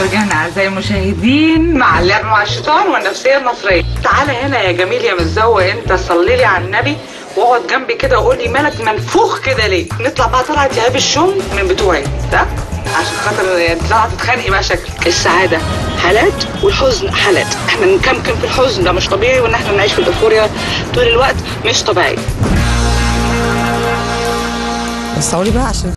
رجعنا أعزائي المشاهدين مع اللعب مع الشيطان والنفسية المصرية. تعالى هنا يا جميل يا متزوق، انت صلي لي على النبي واقعد جنبي كده وقول لي مالك منفوخ كده ليه؟ نطلع بقى طلعة دهاب الشم من بتوعي ده عشان خاطر طلعت تتخانقي بقى. شكلك السعادة حالات والحزن حالات، احنا نكمكم في الحزن ده مش طبيعي، وان احنا نعيش في الايفوريا طول الوقت مش طبيعي. بس قولي بقى عشان